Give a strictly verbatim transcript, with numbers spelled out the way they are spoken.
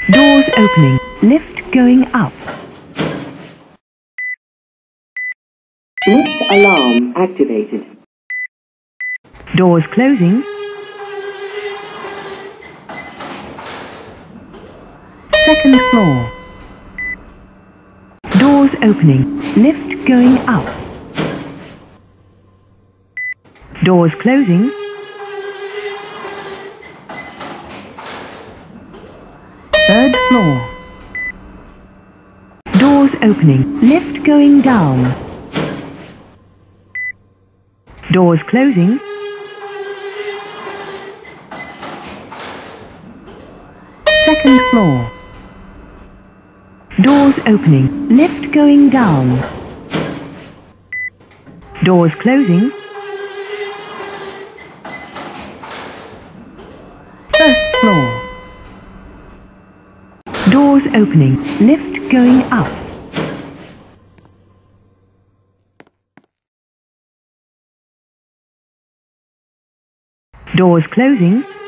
Doors opening. Lift going up. Lift alarm activated. Doors closing. Second floor. Doors opening. Lift going up. Doors closing. Third floor. Doors opening. Lift going down. Doors closing. Second floor. Doors opening. Lift going down. Doors closing. First floor. Doors opening. Lift going up. Doors closing.